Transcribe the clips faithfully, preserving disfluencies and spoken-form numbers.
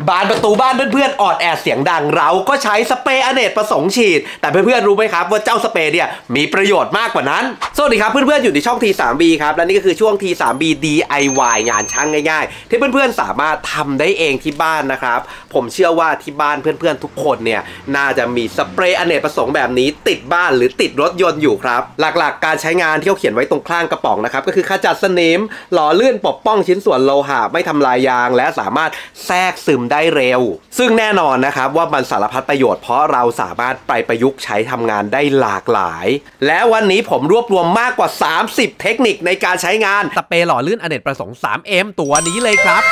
บานประตูบ้านเพื่อนๆออดแอดเสียงดังเราก็ใช้สเปรย์อเนกประสงค์ฉีดแต่เพื่อนๆรู้ไหมครับว่าเจ้าสเปรย์เนี่ยมีประโยชน์มากกว่านั้นสวัสดีครับเพื่อนๆอยู่ในช่อง ที ทรี บี ครับและนี่ก็คือช่วง ที ทรี บี ดี ไอ วาย งานช่างง่ายๆที่เพื่อนๆสามารถทำได้เองที่บ้านนะครับผมเชื่อว่าที่บ้านเพื่อนๆทุกคนเนี่ยน่าจะมีสเปรย์อเนกประสงค์แบบนี้ติดบ้านหรือติดรถยนต์อยู่ครับหลักๆการใช้งานที่เขาเขียนไว้ตรงข้างกระป๋องนะครับก็คือขจัดสนิมหล่อลื่นปกป้องชิ้นส่วนโลหะไม่ทำลายยางและสามารถแทรกซึมได้เร็วซึ่งแน่นอนนะครับว่ามันสารพัดประโยชน์เพราะเราสามารถไปประยุกต์ใช้ทำงานได้หลากหลายและวันนี้ผมรวบรวมมากกว่าสามสิบเทคนิคในการใช้งานสเปรย์หล่อลื่นอเนกประสงค์ ทรี เอ็ม ตัวนี้เลยครับ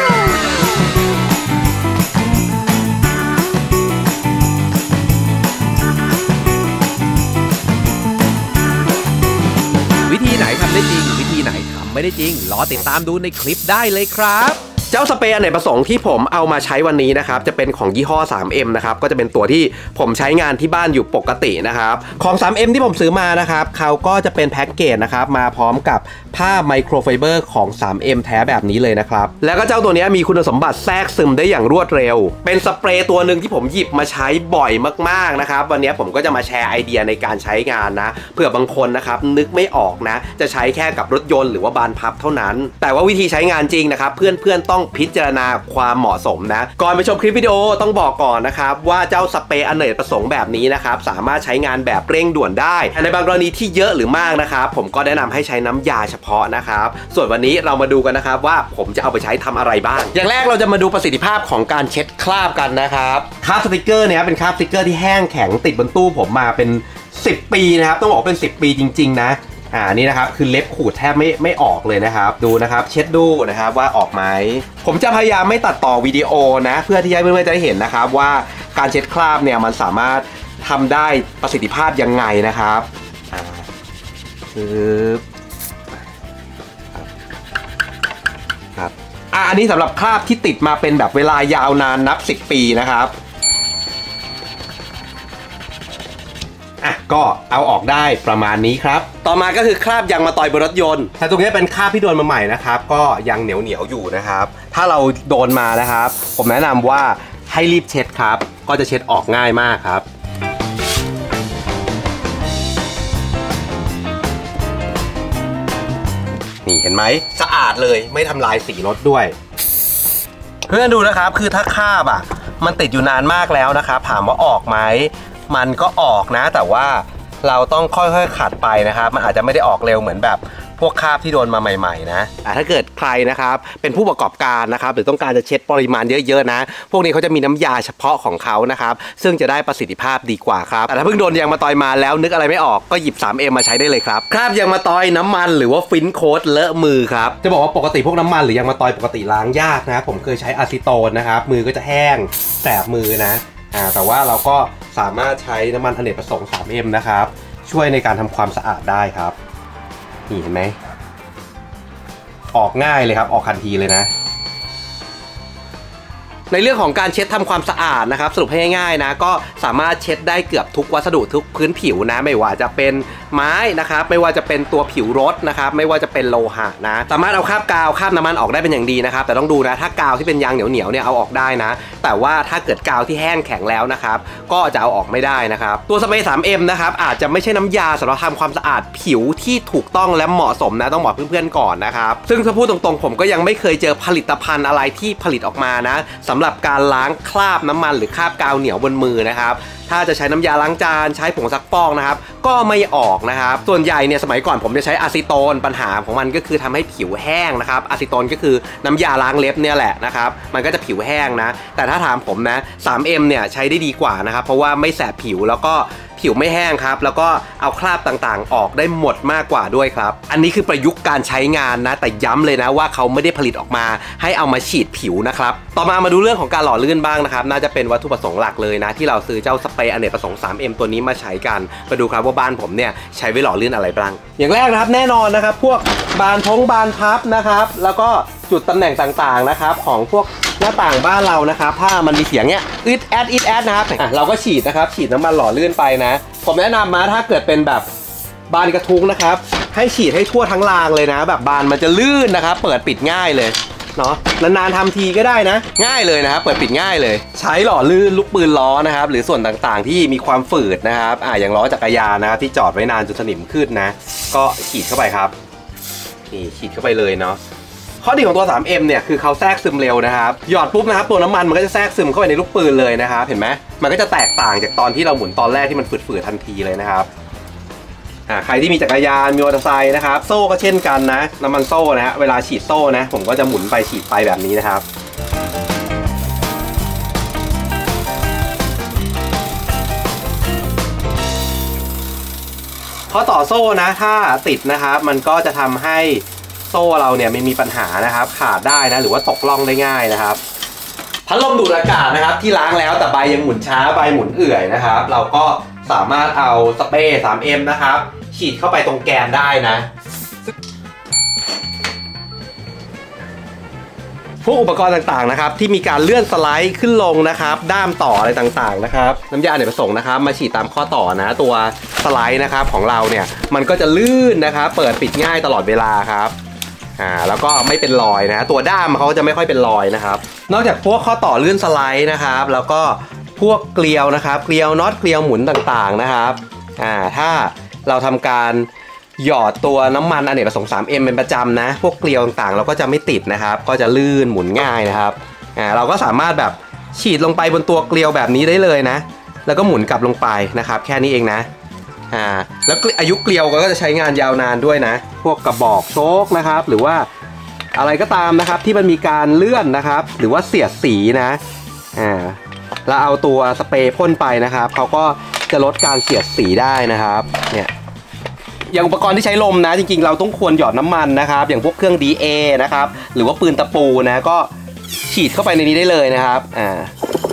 วิธีไหนทำได้จริงวิธีไหนทำไม่ได้จริงรอติดตามดูในคลิปได้เลยครับเจ้าสเปรย์อเนกประสงค์ที่ผมเอามาใช้วันนี้นะครับจะเป็นของยี่ห้อ ทรี เอ็ม นะครับก็จะเป็นตัวที่ผมใช้งานที่บ้านอยู่ปกตินะครับของ ทรี เอ็ม ที่ผมซื้อมานะครับเขาก็จะเป็นแพ็กเกจนะครับมาพร้อมกับผ้าไมโครไฟเบอร์ของ ทรี เอ็ม แท้แบบนี้เลยนะครับแล้วก็เจ้าตัวนี้มีคุณสมบัติแทรกซึมได้อย่างรวดเร็วเป็นสเปรย์ตัวหนึ่งที่ผมหยิบมาใช้บ่อยมากๆนะครับวันนี้ผมก็จะมาแชร์ไอเดียในการใช้งานนะเผื่อบางคนนะครับนึกไม่ออกนะจะใช้แค่กับรถยนต์หรือว่าบานพับเท่านั้นแต่ว่าวิธีใช้งานจริงนะครับเพื่อนๆต้องพิจารณาความเหมาะสมนะก่อนไปชมคลิปวิดีโอต้องบอกก่อนนะครับว่าเจ้าสเปรย์อเนกประสงค์แบบนี้นะครับสามารถใช้งานแบบเร่งด่วนได้ในบางกรณีที่เยอะหรือมากนะครับผมก็แนะนำให้ใช้น้ำยาเฉพาะนะครับส่วนวันนี้เรามาดูกันนะครับว่าผมจะเอาไปใช้ทำอะไรบ้างอย่างแรกเราจะมาดูประสิทธิภาพของการเช็ดคราบกันนะครับคราบสติกเกอร์เนี่ยเป็นคราบสติกเกอร์ที่แห้งแข็งติดบนตู้ผมมาเป็นสิบปีนะครับต้องบอกเป็นสิบปีจริงๆนะอ่านี่นะครับคือเล็บขูดแทบไม่ไม่ออกเลยนะครับดูนะครับเช็ดดูนะครับว่าออกไหมผมจะพยายามไม่ตัดต่อวิดีโอนะเพื่อที่ให้เพื่อนๆจะได้เห็นนะครับว่าการเช็ดคราบเนี่ยมันสามารถทำได้ประสิทธิภาพยังไงนะครับอ่าคือครับอ่าอันนี้สำหรับคราบที่ติดมาเป็นแบบเวลายาวนานนับสิบปีนะครับอ่ะก็เอาออกได้ประมาณนี้ครับต่อมาก็คือคราบยางมะตอยบนรถยนต์แต่ตรงนี้เป็นคราบที่โดนมาใหม่นะครับก็ยังเหนียวเหนียวอยู่นะครับถ้าเราโดนมานะครับผมแนะนำว่าให้รีบเช็ดครับก็จะเช็ดออกง่ายมากครับนี่เห็นไหมสะอาดเลยไม่ทำลายสีรถด้วยเพื่อนดูนะครับคือถ้าคราบอ่ะมันติดอยู่นานมากแล้วนะครับถามว่าออกไหมมันก็ออกนะแต่ว่าเราต้องค่อยๆขัดไปนะครับมันอาจจะไม่ได้ออกเร็วเหมือนแบบพวกคราบที่โดนมาใหม่ๆนะถ้าเกิดใครนะครับเป็นผู้ประกอบการนะครับหรือต้องการจะเช็ดปริมาณเยอะๆนะพวกนี้เขาจะมีน้ำยาเฉพาะของเขานะครับซึ่งจะได้ประสิทธิภาพดีกว่าครับแต่ถ้าเพิ่งโดนยางมะตอยมาแล้วนึกอะไรไม่ออกก็หยิบ ทรี เอ็ม มาใช้ได้เลยครับคราบยางมะตอยน้ำมันหรือว่าฟินโค้ดเลอะมือครับจะบอกว่าปกติพวกน้ำมันหรือยางมะตอยปกติล้างยากนะผมเคยใช้อะซิโตนนะครับมือก็จะแห้งแสบมือนะอ่าแต่ว่าเราก็สามารถใช้น้ำมันอเนกประสงค์ ทรี เอ็ม นะครับช่วยในการทำความสะอาดได้ครับนี่เห็นไหมออกง่ายเลยครับออกทันทีเลยนะในเรื่องของการเช็ดทำความสะอาดนะครับสรุปให้ง่ายๆนะก็สามารถเช็ดได้เกือบทุกวัสดุทุกพื้นผิวนะไม่ว่าจะเป็นไม้นะครับไม่ว่าจะเป็นตัวผิวรถนะครับไม่ว่าจะเป็นโลหะนะสามารถเอาคราบกาวคราบน้ำมันออกได้เป็นอย่างดีนะครับแต่ต้องดูนะถ้ากาวที่เป็นยางเหนียวๆเนี่ยเอาออกได้นะแต่ว่าถ้าเกิดกาวที่แห้งแข็งแล้วนะครับก็จะเอาออกไม่ได้นะครับตัวสเปรย์ ทรี เอ็ม นะครับอาจจะไม่ใช่น้ำยาสำหรับทำความสะอาดผิวที่ถูกต้องและเหมาะสมนะต้องบอกเพื่อนๆก่อนนะครับซึ่งถ้าพูดตรงๆผมก็ยังไม่เคยเจอผลิตภัณฑ์อะไรที่ผลิตออกมานะสำหรับการล้างคราบน้ำมันหรือคราบกาวเหนียวบนมือนะครับถ้าจะใช้น้ำยาล้างจานใช้ผงซักฟอกนะครับก็ไม่ออกนะครับส่วนใหญ่เนี่ยสมัยก่อนผมจะใช้อะซิโตนปัญหาของมันก็คือทำให้ผิวแห้งนะครับอะซิโตนก็คือน้ำยาล้างเล็บเนี่ยแหละนะครับมันก็จะผิวแห้งนะแต่ถ้าถามผมนะ ทรี เอ็ม เนี่ยใช้ได้ดีกว่านะครับเพราะว่าไม่แสบผิวแล้วก็ผิวไม่แห้งครับแล้วก็เอาคราบต่างๆออกได้หมดมากกว่าด้วยครับอันนี้คือประยุกต์การใช้งานนะแต่ย้ำเลยนะว่าเขาไม่ได้ผลิตออกมาให้เอามาฉีดผิวนะครับต่อมามาดูเรื่องของการหล่อลื่นบ้างนะครับน่าจะเป็นวัตถุประสงค์หลักเลยนะที่เราซื้อเจ้าสเปรย์อเนกประสงค์ ทรี เอ็ม ตัวนี้มาใช้กันมาดูครับว่าบ้านผมเนี่ยใช้ไว้หล่อลื่นอะไรบ้างอย่างแรกนะครับแน่นอนนะครับพวกบานทงบานพับนะครับแล้วก็จุดตำแหน่งต่างๆนะครับของพวกหน้าต่างบ้านเรานะครับถ้ามันมีเสียงเนี้ยอึดแอดอึดแอดนะครับเราก็ฉีดนะครับฉีดน้ำมันหล่อลื่นไปนะผมแนะนำมาถ้าเกิดเป็นแบบบานกระทุ้งนะครับให้ฉีดให้ทั่วทั้งรางเลยนะแบบบานมันจะลื่นนะครับเปิดปิดง่ายเลยเนาะนานๆทำทีก็ได้นะง่ายเลยนะครับเปิดปิดง่ายเลยใช้หล่อลื่นลูกปืนล้อนะครับหรือส่วนต่างๆที่มีความฝืดนะครับอ่าอย่างล้อจักรยานนะครับที่จอดไว้นานจนสนิมขึ้นนะก็ขีดเข้าไปครับนี่ขีดเข้าไปเลยเนาะข้อดีของตัว ทรี เอ็ม เนี่ยคือเขาแทรกซึมเร็วนะครับหยอดปุ๊บนะครับตัวน้ำมันมันก็จะแทรกซึมเข้าไปในลูกปืนเลยนะครับเห็นไหมมันก็จะแตกต่างจากตอนที่เราหมุนตอนแรกที่มันฝืดๆทันทีเลยนะครับอ่าใครที่มีจักรยานมีมอเตอร์ไซค์นะครับโซ่ก็เช่นกันนะน้ำมันโซ่นะฮะเวลาฉีดโซ่นะผมก็จะหมุนไปฉีดไปแบบนี้นะครับข้อต่อโซ่นะถ้าติดนะครับมันก็จะทำให้โซ่เราเนี่ยไม่มีปัญหานะครับขาดได้นะหรือว่าตกล่องได้ง่ายนะครับพัดลมดูดอากาศนะครับที่ล้างแล้วแต่ใบยังหมุนช้าใบหมุนเอื่อยนะครับเราก็สามารถเอาสเปรย์ ทรี เอ็ม นะครับฉีดเข้าไปตรงแกนได้นะพวกอุปกรณ์ต่างๆนะครับที่มีการเลื่อนสไลด์ขึ้นลงนะครับด้ามต่ออะไรต่างๆนะครับน้ำยาอเนกประสงค์นะครับมาฉีดตามข้อต่อนะตัวสไลด์นะครับของเราเนี่ยมันก็จะลื่นนะครับเปิดปิดง่ายตลอดเวลาครับอ่าแล้วก็ไม่เป็นรอยนะตัวด้ามเขาจะไม่ค่อยเป็นรอยนะครับนอกจากพวกข้อต่อลื่นสไลด์นะครับแล้วก็พวกเกลียวนะครับเกลียวน็อตเกลียวหมุนต่างๆนะครับอ่าถ้าเราทำการหยอดตัวน้ำมันอเนกประสงค์ ทรี เอ็ม เป็นประจำนะพวกเกลียวต่างๆเราก็จะไม่ติดนะครับก็จะลื่นหมุนง่ายนะครับอ่าเราก็สามารถแบบฉีดลงไปบนตัวเกลียวแบบนี้ได้เลยนะแล้วก็หมุนกลับลงไปนะครับแค่นี้เองนะอ่าแล้วอายุเกลียวก็จะใช้งานยาวนานด้วยนะพวกกระบอกโชคนะครับหรือว่าอะไรก็ตามนะครับที่มันมีการเลื่อนนะครับหรือว่าเสียดสีนะอ่าแล้วเอาตัวสเปรย์พ่นไปนะครับเขาก็จะลดการเสียดสีได้นะครับเนี่ยอย่างอุปกรณ์ที่ใช้ลมนะจริงๆเราต้องควรหยอดน้ำมันนะครับอย่างพวกเครื่อง ดี เอ นะครับหรือว่าปืนตะปูนะก็ฉีดเข้าไปในนี้ได้เลยนะครับอ่า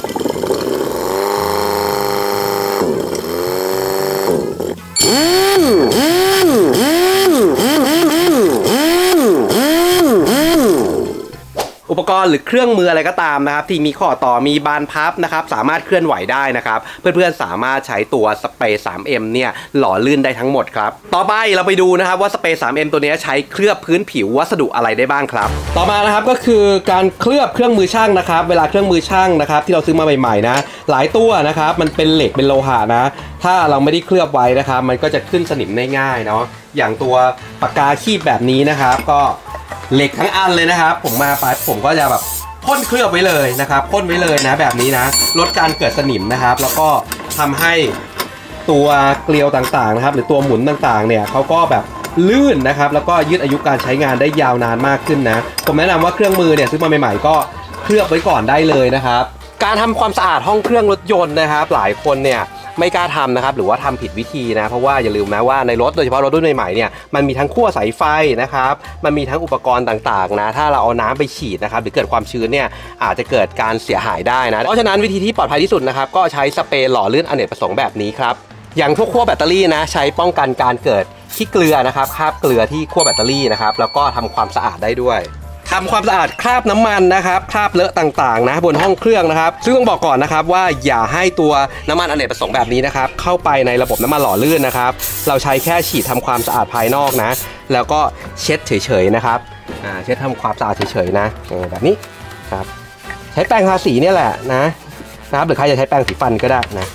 อุปกรณ์หรือเครื่องมืออะไรก็ตามนะครับที่มีข้อต่อมีบานพับนะครับสามารถเคลื่อนไหวได้นะครับเพื่อนๆสามารถใช้ตัวสเปรย์ ทรี เอ็ม เนี่ยหล่อลื่นได้ทั้งหมดครับต่อไปเราไปดูนะครับว่าสเปรย์ ทรี เอ็ม ตัวนี้ใช้เคลือบพื้นผิววัสดุอะไรได้บ้างครับต่อมานะครับก็คือการเคลือบเครื่องมือช่างนะครับเวลาเครื่องมือช่างนะครับที่เราซื้อมาใหม่ๆนะหลายตัวนะครับมันเป็นเหล็กเป็นโลหะนะถ้าเราไม่ได้เคลือบไว้นะครับมันก็จะขึ้นสนิมได้ง่ายเนาะอย่างตัวปากกาคีบแบบนี้นะครับก็เหล็กทั้งอันเลยนะครับผมมาไปผมก็จะแบบพ่นเคลือบไว้เลยนะครับพ่นไว้เลยนะแบบนี้นะลดการเกิดสนิมนะครับแล้วก็ทำให้ตัวเกลียวต่างๆนะครับหรือตัวหมุนต่างๆเนี่ยเขาก็แบบลื่นนะครับแล้วก็ยืดอายุการใช้งานได้ยาวนานมากขึ้นนะผมแนะนำว่าเครื่องมือเนี่ยซื้อมาใหม่ๆก็เคลือบไว้ก่อนได้เลยนะครับการทำความสะอาดห้องเครื่องรถยนต์นะครับหลายคนเนี่ยไม่กล้าทำนะครับหรือว่าทำผิดวิธีนะเพราะว่าอย่าลืมนะว่าในรถโดยเฉพาะรถรุ่นใหม่ๆเนี่ยมันมีทั้งขั้วสายไฟนะครับมันมีทั้งอุปกรณ์ต่างๆนะถ้าเราเอาน้ำไปฉีดนะครับหรือเกิดความชื้นเนี่ยอาจจะเกิดการเสียหายได้นะเพราะฉะนั้นวิธีที่ปลอดภัยที่สุดนะครับก็ใช้สเปรย์หล่อลื่นอเนกประสงค์แบบนี้ครับอย่างพวกขั้วแบตเตอรี่นะใช้ป้องกันการเกิดขี้เกลือนะครับคราบเกลือที่ขั้วแบตเตอรี่นะครับแล้วก็ทำความสะอาดได้ด้วยทำความสะอาดคราบน้ำมันนะครับคราบเลอะต่างๆนะบนห้องเครื่องนะครับซึ่งต้องบอกก่อนนะครับว่าอย่าให้ตัวน้ำมันอเนกประสงค์แบบนี้นะครับเข้าไปในระบบน้ำมันหล่อลื่นนะครับเราใช้แค่ฉีดทำความสะอาดภายนอกนะแล้วก็เช็ดเฉยๆนะครับอ่าเช็ดทำความสะอาดเฉยๆนะแบบนี้ครับใช้แปรงทาสีเนี่ยแหละนะนะครับหรือใครจะใช้แปรงสีฟันก็ได้นะ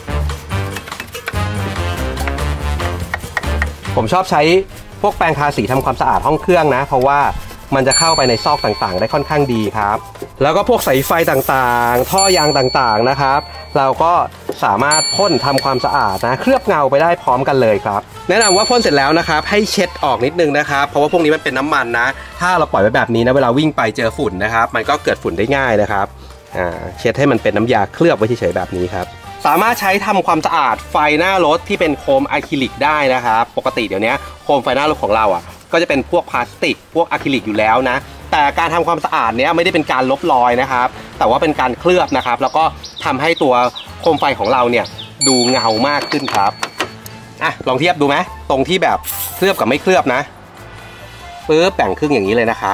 ผมชอบใช้พวกแปรงทาสีทำความสะอาดห้องเครื่องนะเพราะว่ามันจะเข้าไปในซอกต่างๆได้ค่อนข้างดีครับแล้วก็พวกสายไฟต่างๆท่อยางต่างๆนะครับเราก็สามารถพ่นทำความสะอาดนะเคลือบเงาไปได้พร้อมกันเลยครับแนะนำว่าพ่นเสร็จแล้วนะครับให้เช็ดออกนิดนึงนะครับเพราะว่าพวกนี้มันเป็นน้ำมันนะถ้าเราปล่อยไว้แบบนี้นะเวลาวิ่งไปเจอฝุ่นนะครับมันก็เกิดฝุ่นได้ง่ายนะครับอ่าเช็ดให้มันเป็นน้ำยาเคลือบไว้เฉยๆแบบนี้ครับสามารถใช้ทำความสะอาดไฟหน้ารถที่เป็นโคมอะคริลิกได้นะครับปกติเดี๋ยวนี้โคมไฟหน้ารถของเราอ่ะก็จะเป็นพวกพลาสติกพวกอะคริลิกอยู่แล้วนะแต่การทำความสะอาดเนี้ยไม่ได้เป็นการลบรอยนะครับแต่ว่าเป็นการเคลือบนะครับแล้วก็ทำให้ตัวโคมไฟของเราเนี่ยดูเงามากขึ้นครับอ่ะลองเทียบดูไหมตรงที่แบบเคลือบกับไม่เคลือบนะปึ๊บแบ่งครึ่งอย่างนี้เลยนะครับ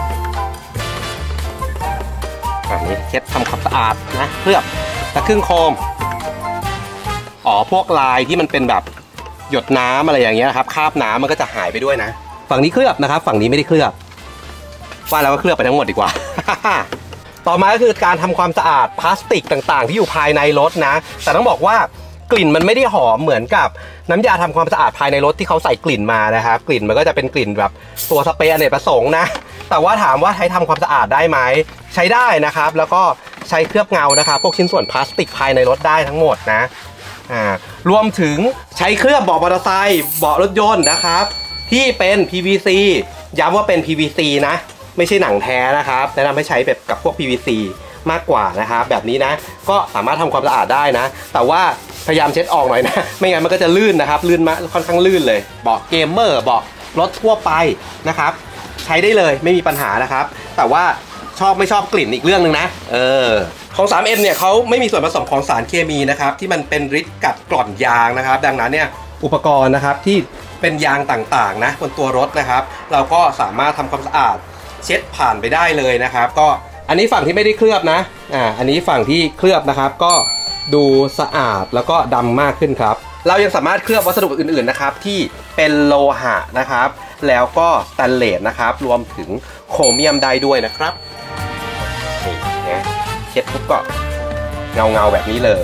อันนี้เช็ดทำความสะอาดนะเคลือบแต่ครึ่งโคมอ๋อพวกลายที่มันเป็นแบบหยดน้ำอะไรอย่างเงี้ยครับคราบน้ำมันก็จะหายไปด้วยนะฝั่งนี้เคลือบนะครับฝั่งนี้ไม่ได้เคลือบว่าแล้วก็เคลือบไปทั้งหมดดีกว่า ต่อมาก็คือการทำความสะอาดพลาสติกต่างๆที่อยู่ภายในรถนะแต่ต้องบอกว่ากลิ่นมันไม่ได้หอมเหมือนกับน้ำยาทำความสะอาดภายในรถที่เขาใส่กลิ่นมานะครับกลิ่นมันก็จะเป็นกลิ่นแบบตัวสเปรย์อเนกประสงค์นะแต่ว่าถามว่าใช้ทำความสะอาดได้ไหมใช้ได้นะครับแล้วก็ใช้เคลือบเงานะครับพวกชิ้นส่วนพลาสติกภายในรถได้ทั้งหมดนะอ่ารวมถึงใช้เคลือบเบาะมอเตอร์ไซค์เบาะรถยนต์นะครับที่เป็น พี วี ซี ย้ำว่าเป็น พี วี ซี นะไม่ใช่หนังแท้นะครับแนะนำให้ใช้แบบกับพวก พี วี ซี มากกว่านะครับแบบนี้นะก็สามารถทำความสะอาดได้นะแต่ว่าพยายามเช็ดออกหน่อยนะไม่งั้นมันก็จะลื่นนะครับลื่นมาค่อนข้างลื่นเลยเบาะเกมเมอร์เบาะรถทั่วไปนะครับใช้ได้เลยไม่มีปัญหานะครับแต่ว่าชอบไม่ชอบกลิ่นอีกเรื่องนึงนะเออของ ทรี เอ็ม เนี่ยเขาไม่มีส่วนผสมของสารเคมีนะครับที่มันเป็นฤทธิ์กัดกร่อนยางนะครับดังนั้นเนี่ยอุปกรณ์นะครับที่เป็นยางต่างๆนะบนตัวรถนะครับเราก็สามารถทำความสะอาดเช็ดผ่านไปได้เลยนะครับก็อันนี้ฝั่งที่ไม่ได้เคลือบนะอ่าอันนี้ฝั่งที่เคลือบนะครับก็ดูสะอาดแล้วก็ดำมากขึ้นครับเรายังสามารถเคลือบวัสดุอื่นๆนะครับที่เป็นโลหะนะครับแล้วก็สแตนเลสนะครับรวมถึงโครเมียมได้ด้วยนะครับนี่นะเช็ดปุ๊บก็เงาเงาแบบนี้เลย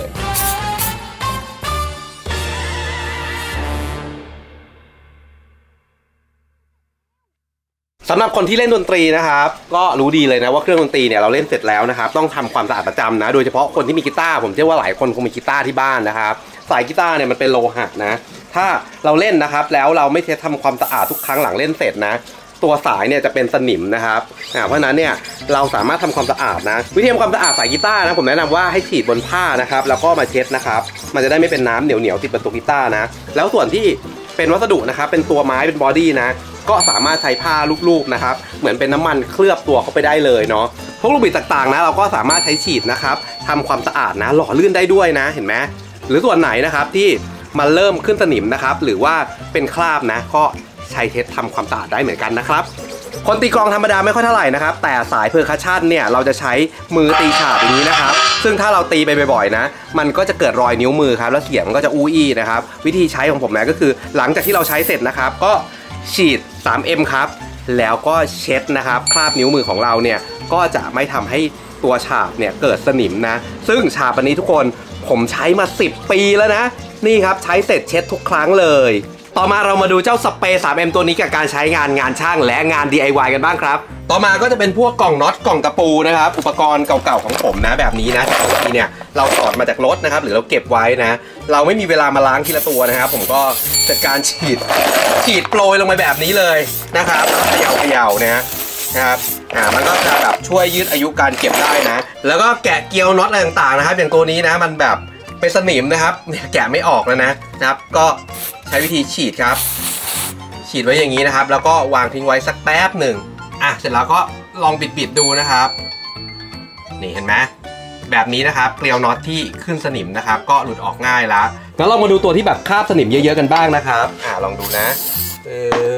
สำหรับคนที่เล่นดนตรีนะครับก็รู้ดีเลยนะว่าเครื่องดนตรีเนี่ยเราเล่นเสร็จแล้วนะครับต้องทำความสะอาดประจำนะโดยเฉพาะคนที่มีกีตาร์ผมเชื่อว่าหลายคนคงมีกีตาร์ที่บ้านนะครับสายกีตาร์เนี่ยมันเป็นโลหะนะถ้าเราเล่นนะครับแล้วเราไม่เช็ดทำความสะอาดทุกครั้งหลังเล่นเสร็จนะตัวสายเนี่ยจะเป็นสนิมนะครับเพราะฉะนั้นเนี่ยเราสามารถทำความสะอาดนะวิธีทำความสะอาดสายกีตาร์นะผมแนะนำว่าให้ฉีดบนผ้านะครับแล้วก็มาเช็ดนะครับมันจะได้ไม่เป็นน้ำเหนียวๆติดบนตัวกีตาร์นะแล้วส่วนที่เป็นวัสดุนะครับเป็นตัวไม้เป็นบอดี้นะก็สามารถใช้ผ้าลูบๆนะครับเหมือนเป็นน้ำมันเคลือบตัวเข้าไปได้เลยเนาะพวกลูกบิดต่างๆนะเราก็สามารถใช้ฉีดนะครับทำความสะอาดนะหล่อลื่นได้ด้วยนะเห็นไหมหรือส่วนไหนนะครับที่มันเริ่มขึ้นสนิมนะครับหรือว่าเป็นคราบนะก็ใช้เช็ดทำความสะอาดได้เหมือนกันนะครับคนตีกลองธรรมดาไม่ค่อยเท่าไหร่นะครับแต่สายเพอร์คัชชั่นเนี่ยเราจะใช้มือตีฉาบอย่างนี้นะครับซึ่งถ้าเราตีไปบ่อยๆนะมันก็จะเกิดรอยนิ้วมือครับแล้วเสียงมันก็จะอู้อี้นะครับวิธีใช้ของผมนะก็คือหลังจากที่เราใช้เสร็จนะครับก็ฉีด ทรี เอ็ม ครับแล้วก็เช็ดนะครับคราบนิ้วมือของเราเนี่ยก็จะไม่ทำให้ตัวฉาบเนี่ยเกิดสนิมนะซึ่งฉาบอันนี้ทุกคนผมใช้มาสิบปีแล้วนะนี่ครับใช้เสร็จเช็ดทุกครั้งเลยต่อมาเรามาดูเจ้าสเปรย์ ทรี เอ็ม ตัวนี้กับการใช้งานงานช่างและงาน ดี ไอ วาย กันบ้างครับต่อมาก็จะเป็นพวกกล่องน็อตกล่องตะปูนะครับอุปกรณ์เก่าๆของผมนะแบบนี้นะปกติเนี่ยเราถอดมาจากรถนะครับหรือเราเก็บไว้นะเราไม่มีเวลามาล้างทีละตัวนะครับผมก็จัดการฉีดฉีดโปรยลงไปแบบนี้เลยนะครับเขย่าเขย่านะนะครับอ่ามันก็จะแบบช่วยยืดอายุการเก็บได้นะแล้วก็แกะเกลียวน็อตอะไรต่างๆนะครับอย่างตัวนี้นะมันแบบเป็นสนิมนะครับแกะไม่ออกแล้วนะนะครับก็ใช้วิธีฉีดครับฉีดไว้อย่างนี้นะครับแล้วก็วางทิ้งไว้สักแป๊บหนึ่งอ่ะเสร็จแล้วก็ลองบิดๆดูนะครับนี่เห็นไหมแบบนี้นะครับเกลียวน็อตที่ขึ้นสนิมนะครับก็หลุดออกง่ายแล้วแล้วเรามาดูตัวที่แบบคราบสนิมเยอะๆกันบ้างนะครับอ่ะลองดูนะเออ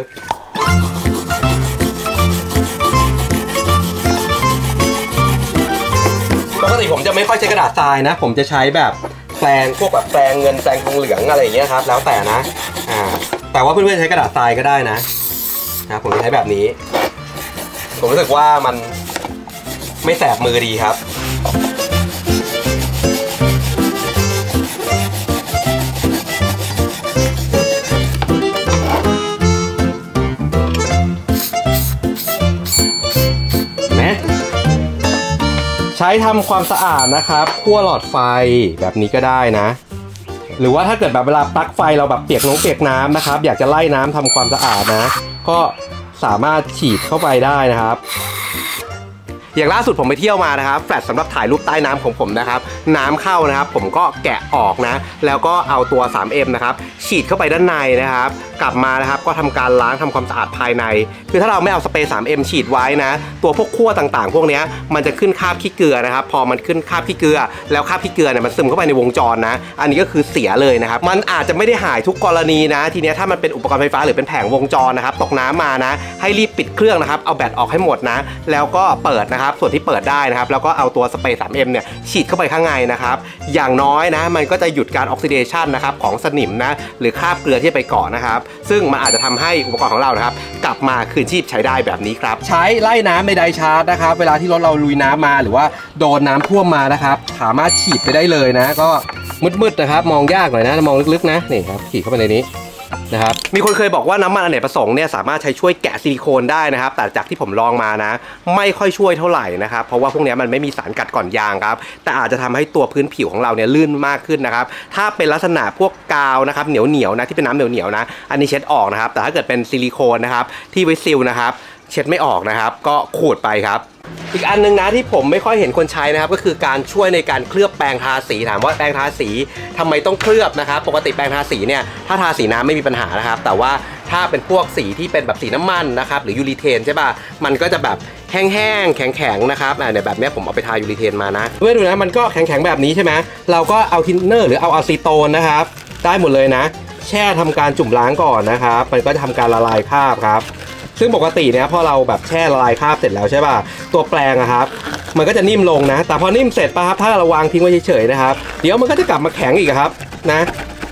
ปกติผมจะไม่ค่อยใช้กระดาษทรายนะผมจะใช้แบบแปรงพวกแบบแปรงเงินแปรงทองเหลืองอะไรอย่างเงี้ยครับแล้วแต่นะอ่าแต่ว่าเพื่อนๆใช้กระดาษทรายก็ได้นะนะผมจะใช้แบบนี้ผมรู้สึกว่ามันไม่แสบมือดีครับใช้ทำความสะอาดนะครับขั้วหลอดไฟแบบนี้ก็ได้นะหรือว่าถ้าเกิดแบบเวลาปลั๊กไฟเราแบบเปียกน้ำเปียกน้ำนะครับอยากจะไล่น้ำทำความสะอาดนะก็สามารถฉีดเข้าไปได้นะครับอย่างล่าสุดผมไปเที่ยวมานะครับแฟลชสำหรับถ่ายรูปใต้น้ำของผมนะครับน้ำเข้านะครับผมก็แกะออกนะแล้วก็เอาตัว ทรี เอ็ม นะครับฉีดเข้าไปด้านในนะครับกลับมานะครับก็ทำการล้างทำความสะอาดภายในคือถ้าเราไม่เอาสเปรย์ ทรี เอ็ม ฉีดไว้นะตัวพวกขั้วต่างๆพวกนี้มันจะขึ้นคราบขี้เกลือนะครับพอมันขึ้นคราบขี้เกลือแล้วคราบขี้เกลือเนี่ยมันซึมเข้าไปในวงจรนะอันนี้ก็คือเสียเลยนะครับมันอาจจะไม่ได้หายทุกกรณีนะทีนี้ถ้ามันเป็นอุปกรณ์ไฟฟ้าหรือเป็นแผงวงจรนะครับตกน้ำมานะให้รีบปิดเครื่องนะครับเอาแบตออกให้หมดนะแล้วก็เปิดนะนะครับส่วนที่เปิดได้นะครับแล้วก็เอาตัวสเปรย์ ทรี เอ็ม เนี่ยฉีดเข้าไปข้างในนะครับอย่างน้อยนะมันก็จะหยุดการออกซิเดชันนะครับของสนิมนะหรือคราบเกลือที่ไปเกาะนะครับซึ่งมันอาจจะทำให้อุปกรณ์ของเรานะครับกลับมาคืนชีพใช้ได้แบบนี้ครับใช้ไล่น้ำในไดชาร์จนะครับเวลาที่รถเราลุยน้ำมาหรือว่าโดนน้ำท่วมมานะครับสามารถฉีดไปได้เลยนะก็มืดๆนะครับมองยากหน่อยนะมองลึกๆนะนี่ครับฉีดเข้าไปในนี้นะครับมีคนเคยบอกว่าน้ำมันอเนกประสงค์เนี่ยสามารถใช้ช่วยแกะซิลิโคนได้นะครับแต่จากที่ผมลองมานะไม่ค่อยช่วยเท่าไหร่นะครับเพราะว่าพวกนี้มันไม่มีสารกัดก่อนยางครับแต่อาจจะทำให้ตัวพื้นผิวของเราเนี่ยลื่นมากขึ้นนะครับถ้าเป็นลักษณะพวกกาวนะครับเหนียวเหนียวนะที่เป็นน้ำเหนียวเหนียวนะอันนี้เช็ดออกนะครับแต่ถ้าเกิดเป็นซิลิโคนนะครับที่ไว้ซีลนะครับเช็ดไม่ออกนะครับก็ขูดไปครับอีกอันนึงนะที่ผมไม่ค่อยเห็นคนใช้นะครับก็คือการช่วยในการเคลือบแปรงทาสีถามว่าแปรงทาสีทำไมต้องเคลือบนะครับปกติแปรงทาสีเนี่ยถ้าทาสีน้ำไม่มีปัญหานะครับแต่ว่าถ้าเป็นพวกสีที่เป็นแบบสีน้ำมันนะครับหรือยูรีเทนใช่ป่ะมันก็จะแบบแห้งๆแข็งๆนะครับอ่าเนี่ยแบบนี้ผมเอาไปทายูรีเทนมานะเมื่อดูนะมันก็แข็งๆแบบนี้ใช่ไหมเราก็เอาทินเนอร์หรือเอาอะซีโตนนะครับได้หมดเลยนะแช่ทำการจุ่มล้างก่อนนะครับมันก็จะทำการละลายคราบครับซึ่งปกติเนี่ยพอเราแบบแช่ละลายคราบเสร็จแล้วใช่ป่ะตัวแปรงอะครับมันก็จะนิ่มลงนะแต่พอนิ่มเสร็จป่ะครับถ้าเราวางทิ้งไว้เฉยๆนะครับเดี๋ยวมันก็จะกลับมาแข็งอีกครับนะ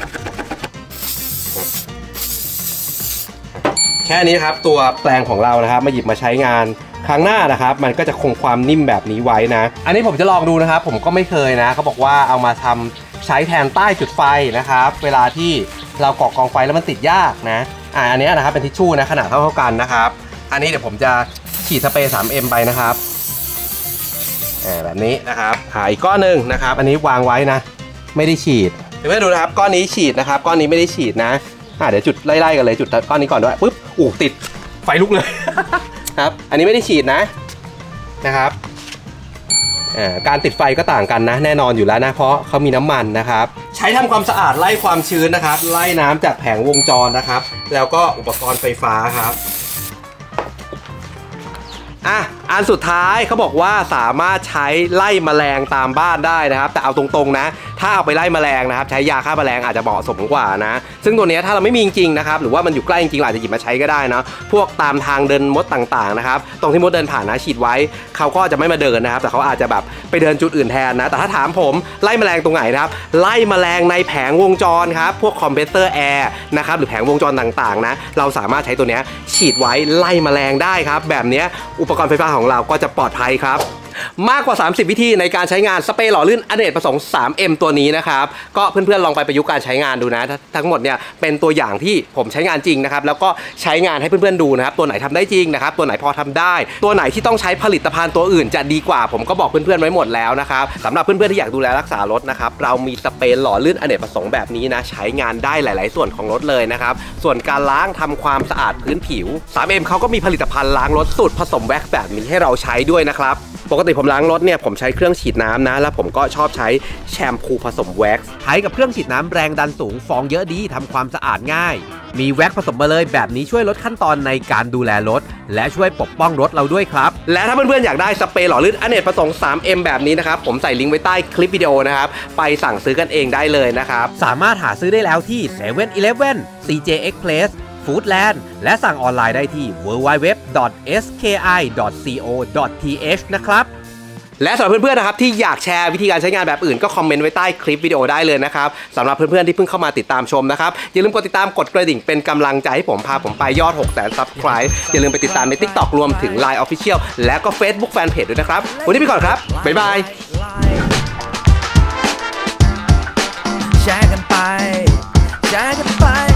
แค่นี้ครับตัวแปรงของเรานะครับมาหยิบมาใช้งานครั้งหน้านะครับมันก็จะคงความนิ่มแบบนี้ไว้นะอันนี้ผมจะลองดูนะครับผมก็ไม่เคยนะเขาบอกว่าเอามาทำใช้แทนใต้จุดไฟนะครับเวลาที่เราก่อกองไฟแล้วมันติดยากนะอ่าอันนี้นะครับเป็นทิชชู่นะขนาดเท่าๆกันนะครับอันนี้เดี๋ยวผมจะฉีดสเปรย์ ทรี เอ็ม ไปนะครับอ่าแบบนี้นะครับหาอีกก้อนหนึ่งนะครับอันนี้วางไว้นะไม่ได้ฉีดเดี๋ยวให้ดูนะครับก้อนนี้ฉีดนะครับก้อนนี้ไม่ได้ฉีดนะอ่าเดี๋ยวจุดไล่ๆกันเลยจุดก้อนนี้ก่อนด้วยปุ๊บอู้ติดไฟลุกเลย ครับอันนี้ไม่ได้ฉีดนะนะครับการติดไฟก็ต่างกันนะแน่นอนอยู่แล้วนะเพราะเขามีน้ำมันนะครับใช้ทำความสะอาดไล่ความชื้นนะครับไล่น้ำจากแผงวงจรนะครับแล้วก็อุปกรณ์ไฟฟ้าครับอ่ะอันสุดท้ายเขาบอกว่าสามารถใช้ไล่แมลงตามบ้านได้นะครับแต่เอาตรงๆนะถ้าเอาไปไล่แมลงนะครับใช้ยาฆ่าแมลงอาจจะเหมาะสมกว่านะซึ่งตัวนี้ถ้าเราไม่มีจริงๆนะครับหรือว่ามันอยู่ใกล้จริงๆอาจจะหยิบมาใช้ก็ได้นะพวกตามทางเดินมดต่างๆนะครับตรงที่มดเดินผ่านนะฉีดไว้เขาก็จะไม่มาเดินนะครับแต่เขาอาจจะแบบไปเดินจุดอื่นแทนนะแต่ถ้าถามผมไล่แมลงตรงไหนนะครับไล่แมลงในแผงวงจรครับพวกคอมเพรสเซอร์แอร์นะครับหรือแผงวงจรต่างๆนะเราสามารถใช้ตัวนี้ฉีดไว้ไล่แมลงได้ครับแบบนี้อุปกรณ์ไฟฟ้าของเราก็จะปลอดภัยครับมากกว่าสามสิบวิธีในการใช้งานสเปรย์หล่อลื่นอเนกประสงค์ ทรี เอ็ม ตัวนี้นะครับก็เพื่อนๆลองไปประยุกต์การใช้งานดูนะทั้งหมดเนี่ยเป็นตัวอย่างที่ผมใช้งานจริงนะครับแล้วก็ใช้งานให้เพื่อนๆดูนะครับตัวไหนทำได้จริงนะครับตัวไหนพอทำได้ตัวไหนที่ต้องใช้ผลิตภัณฑ์ตัวอื่นจะดีกว่าผมก็บอกเพื่อนๆไว้หมดแล้วนะครับสำหรับเพื่อนๆที่อยากดูแลรักษารถนะครับเรามีสเปรย์หล่อลื่นอเนกประสงค์แบบนี้นะใช้งานได้หลายๆส่วนของรถเลยนะครับส่วนการล้างทำความสะอาดพื้นผิว ทรี เอ็ม เขาก็มีผลิตภัณฑ์ล้างรถสูตรผสมแว็กซ์แบบนี้ให้เราใช้ด้วยนะครับปกติผมล้างรถเนี่ยผมใช้เครื่องฉีดน้ำนะแล้วผมก็ชอบใช้แชมพูผสมแว็กซ์ใช้กับเครื่องฉีดน้ำแรงดันสูงฟองเยอะดีทำความสะอาดง่ายมีแว็กซ์ผสมมาเลยแบบนี้ช่วยลดขั้นตอนในการดูแลรถและช่วยปกป้องรถเราด้วยครับและถ้าเพื่อนๆอยากได้สเปรย์หล่อลื่นอเนกประสงค์ ทรี เอ็ม แบบนี้นะครับผมใส่ลิงก์ไว้ใต้คลิปวิดีโอนะครับไปสั่งซื้อกันเองได้เลยนะครับสามารถหาซื้อได้แล้วที่ เซเว่น อีเลฟเว่น ซี เจ Expressฟู้ดแลนด์และสั่งออนไลน์ได้ที่ ดับเบิลยู ดับเบิลยู ดับเบิลยู ดอท เอส เค ไอ ดอท ซี โอ ดอท ที เอช นะครับและสำหรับเพื่อนๆนะครับที่อยากแชร์วิธีการใช้งานแบบอื่นก็คอมเมนต์ไว้ใต้คลิปวิดีโอได้เลยนะครับสำหรับเพื่อนๆที่เพิ่งเข้ามาติดตามชมนะครับอย่าลืมกดติดตามกดกระดิ่งเป็นกำลังใจให้ผมพาผมไปยอด หกแสน ซับสไครบ์ อย่าลืมไปติดตามใน ติ๊กต็อก รวมถึง ไลน์ Official และก็ Facebook Fanpage ด้วยนะครับวันนี้ไปก่อนครับบ๊ายบายแชร์กันไปแชร์กันไป